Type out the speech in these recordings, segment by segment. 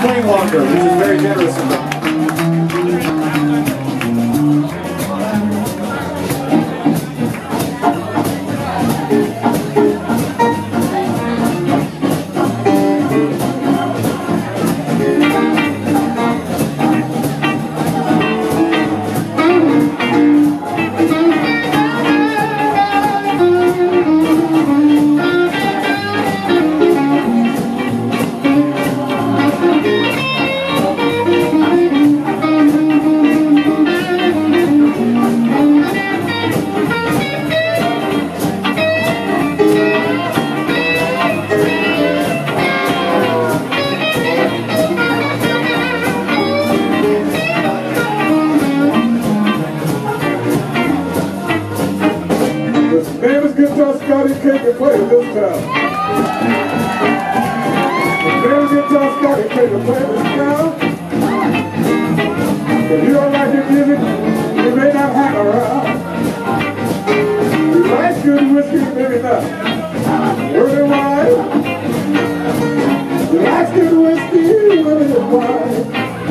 playing longer, which is very generous of them. Scotty can't play this time. There's guitar Scotty can't play this time. If you don't like your music, you may not hang around. You like good whiskey, maybe not. Early wine. You like good whiskey, early wine.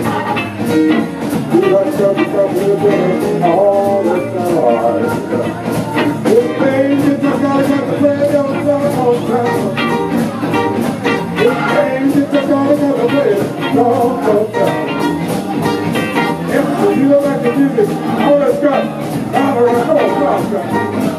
You like trouble, all the time. This thing is just gotta get the play on the telephone time. This thing is just gotta get the play on the time. If you don't like the music, oh, let's go. All right, come on, Scott.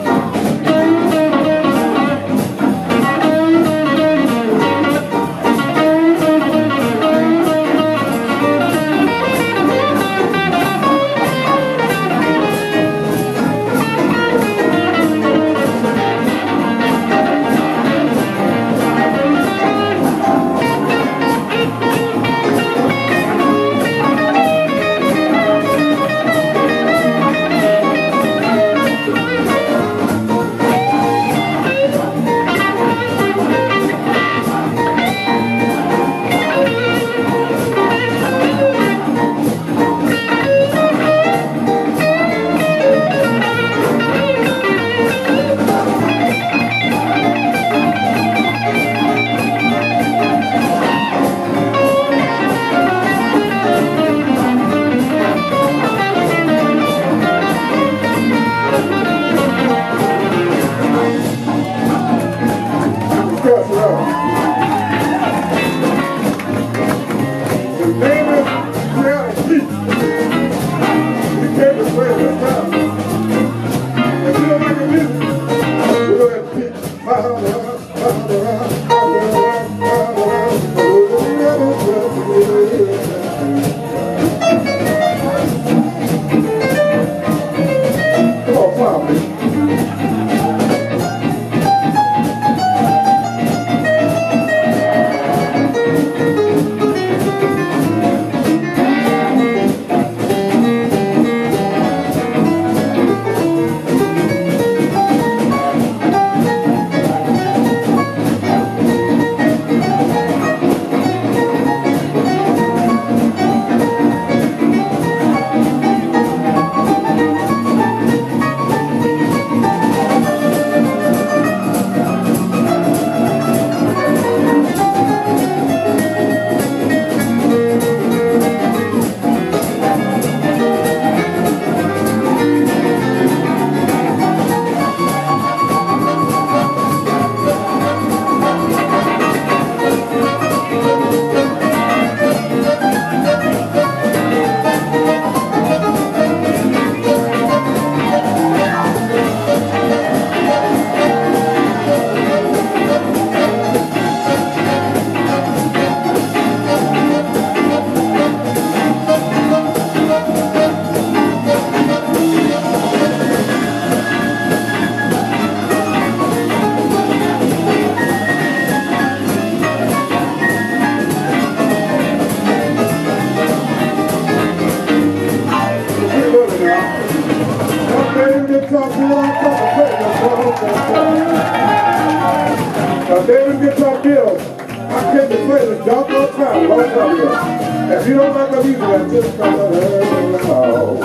David Guitar Bill, I came to play this doggone time, long time ago. If you don't like the music, I just come to the house.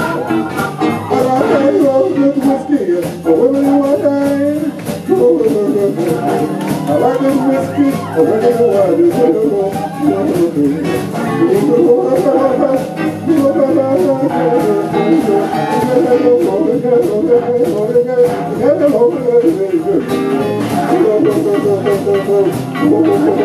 But I tell you all good whiskey, but women in my time, like this whiskey, I'm ready to ride this little